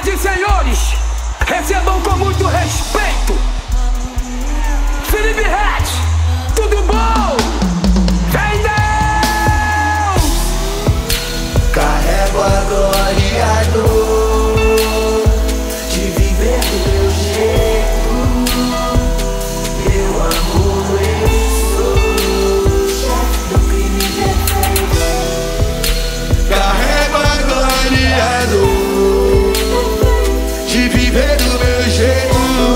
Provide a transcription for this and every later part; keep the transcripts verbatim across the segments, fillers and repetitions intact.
Senhoras e senhores, recebam com muito respeito Felipe Ret, tudo bom? Vem Deus! Carrego a glória do de viver do meu jeito. Meu amor, eu sou chefe do crime perfeito. Carrego a glória do de viver do meu jeito.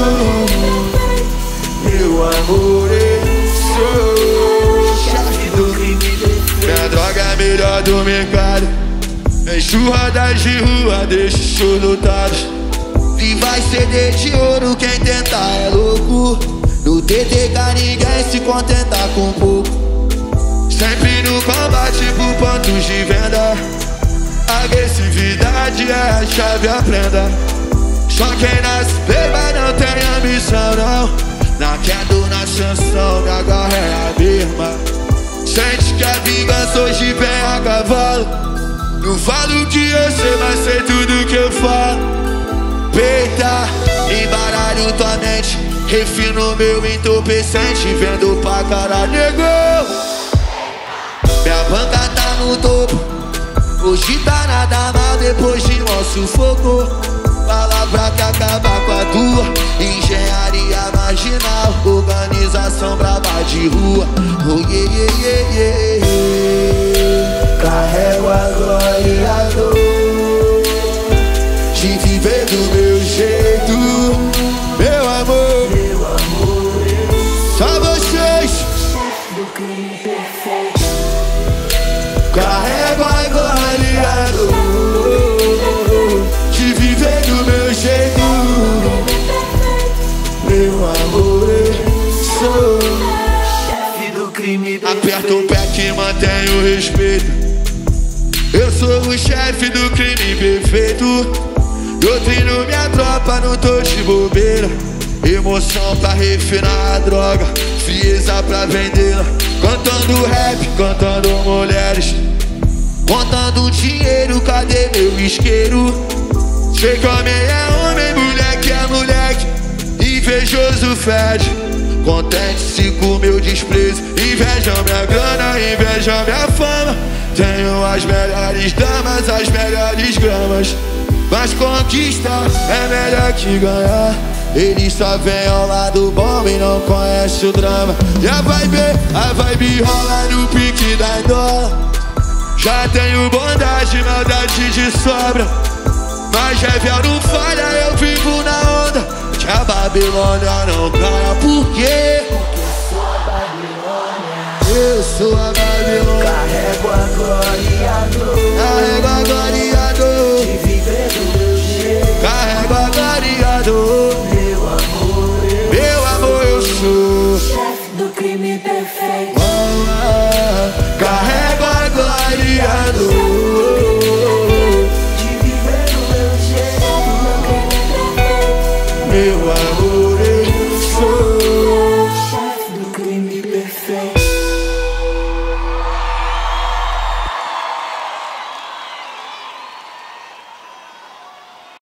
Meu amor, eu sou chefe do crime perfeito. Minha droga é a melhor do mercado. Encho rodas de rua, deixo show lotado. E vai ceder de ouro, quem tentar é louco. No T T K ninguém se contenta com pouco. Sempre no combate por pontos de venda. Agressividade é a chave, aprenda. Só quem nasce beba não tem ambição não. Na queda ou na sanção, minha garra é a mesma. Sente que a vingança hoje vem a cavalo. Não falo o que eu sei, mas sei tudo que eu falo. Peita, embaralho tua mente. Refino meu entorpecente, vendo pra caralho, negou. Minha banca tá no topo. Hoje tá nada mal depois de um sufoco. Palavra que acaba com a tua. Engenharia marginal, organização brava de rua. Oh yeah, yeah, yeah, yeah, yeah. Carrego a glória do de viver do meu jeito. Meu amor, meu amor, eu só vocês, chefe do crime perfeito. Carrego a glória do de viver do meu jeito. Meu amor, eu sou chefe do crime perfeito. Aperta o pé que mantém o respeito. Eu sou o chefe do crime perfeito. Doutrino minha tropa, não tô de bobeira. Emoção pra refinar a droga, frieza pra vendê-la. Cantando rap, cantando mulheres, contando dinheiro, cadê meu isqueiro? Sei que homem é homem, moleque é moleque. Invejoso fede, contente-se com meu desprezo. Inveja minha grana, inveja minha fama. Tenho as melhores damas, as melhores gramas. Mas conquista é melhor que ganhar. Eles só vêm ao lado bom e não conhecem o drama. E a vibe, a vibe rola no pique da dólar. Já tenho bondade, maldade de sobra. Mas Revel não falha, eu vivo na onda. Que a Babilônia não ganha, por quê? Eu sou a Babilônia. Carrego a glória do Carrego a glória do de viver do meu jeito. Carrego a glória do meu amor, eu meu amor, eu sou chefe do crime perfeito. Oh, ah, carrego a glória do de viver do meu jeito. Meu amor.